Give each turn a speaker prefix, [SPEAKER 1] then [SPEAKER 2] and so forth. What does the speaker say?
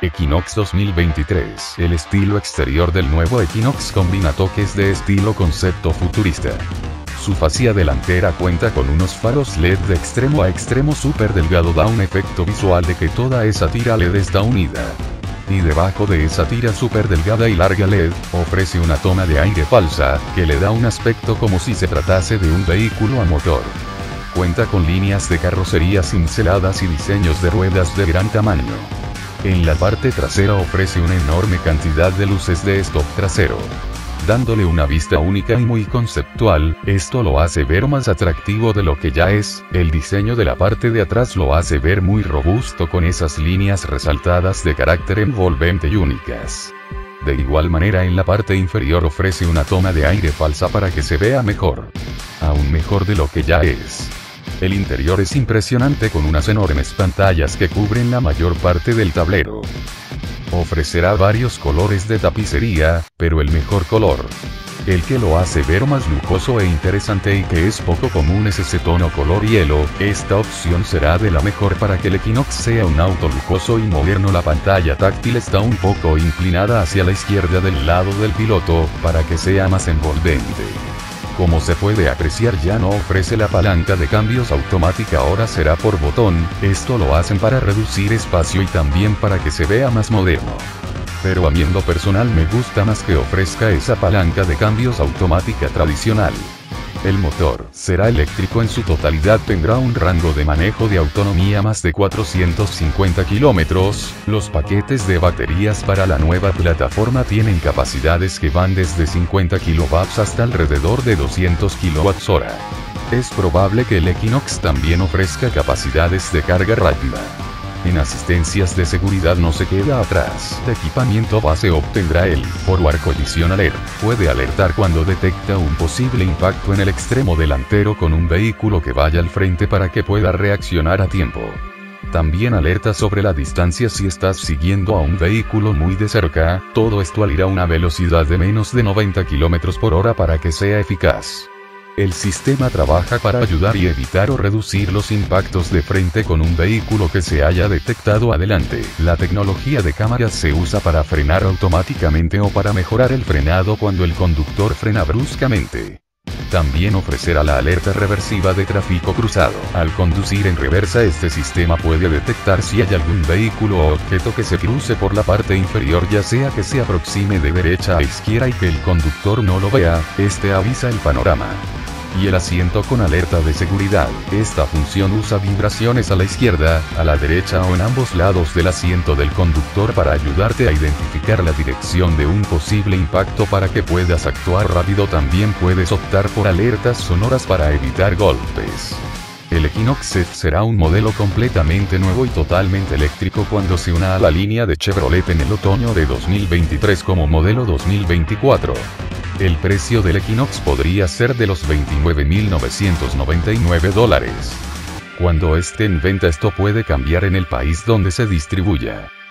[SPEAKER 1] Equinox 2023. El estilo exterior del nuevo Equinox combina toques de estilo concepto futurista. Su fascia delantera cuenta con unos faros LED de extremo a extremo súper delgado, da un efecto visual de que toda esa tira LED está unida. Y debajo de esa tira súper delgada y larga LED, ofrece una toma de aire falsa, que le da un aspecto como si se tratase de un vehículo a motor. Cuenta con líneas de carrocería cinceladas y diseños de ruedas de gran tamaño. En la parte trasera ofrece una enorme cantidad de luces de stop trasero, dándole una vista única y muy conceptual. Esto lo hace ver más atractivo de lo que ya es. El diseño de la parte de atrás lo hace ver muy robusto con esas líneas resaltadas de carácter envolvente y únicas. De igual manera en la parte inferior ofrece una toma de aire falsa para que se vea mejor. Aún mejor de lo que ya es. El interior es impresionante con unas enormes pantallas que cubren la mayor parte del tablero. Ofrecerá varios colores de tapicería, pero el mejor color, el que lo hace ver más lujoso e interesante y que es poco común, es ese tono color hielo. Esta opción será de la mejor para que el Equinox sea un auto lujoso y moderno. La pantalla táctil está un poco inclinada hacia la izquierda del lado del piloto, para que sea más envolvente. Como se puede apreciar, ya no ofrece la palanca de cambios automática, ahora será por botón. Esto lo hacen para reducir espacio y también para que se vea más moderno. Pero a mí en lo personal me gusta más que ofrezca esa palanca de cambios automática tradicional. El motor será eléctrico en su totalidad, tendrá un rango de manejo de autonomía más de 450 kilómetros. Los paquetes de baterías para la nueva plataforma tienen capacidades que van desde 50 kW hasta alrededor de 200 kWh. Es probable que el Equinox también ofrezca capacidades de carga rápida. En asistencias de seguridad no se queda atrás. De equipamiento base obtendrá el Forward Collision Alert. Puede alertar cuando detecta un posible impacto en el extremo delantero con un vehículo que vaya al frente para que pueda reaccionar a tiempo. También alerta sobre la distancia si estás siguiendo a un vehículo muy de cerca. Todo esto al ir a una velocidad de menos de 90 km/h para que sea eficaz. El sistema trabaja para ayudar y evitar o reducir los impactos de frente con un vehículo que se haya detectado adelante. La tecnología de cámaras se usa para frenar automáticamente o para mejorar el frenado cuando el conductor frena bruscamente. También ofrecerá la alerta reversiva de tráfico cruzado. Al conducir en reversa, este sistema puede detectar si hay algún vehículo o objeto que se cruce por la parte inferior, ya sea que se aproxime de derecha a izquierda y que el conductor no lo vea. Este avisa el panorama. Y el asiento con alerta de seguridad. Esta función usa vibraciones a la izquierda, a la derecha o en ambos lados del asiento del conductor para ayudarte a identificar la dirección de un posible impacto para que puedas actuar rápido. También puedes optar por alertas sonoras para evitar golpes. El Equinox F será un modelo completamente nuevo y totalmente eléctrico cuando se una a la línea de Chevrolet en el otoño de 2023 como modelo 2024. El precio del Equinox podría ser de los $29.999. Cuando esté en venta, esto puede cambiar en el país donde se distribuya.